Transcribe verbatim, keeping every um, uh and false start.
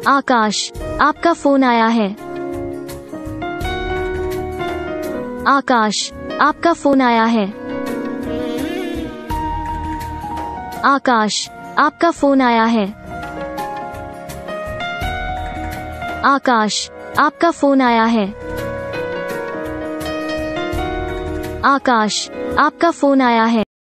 आकाश, आपका फोन आया है। आकाश, आपका फोन आया है। आकाश, आपका फोन आया है। आकाश, आपका फोन आया है। आकाश, आपका फोन आया है।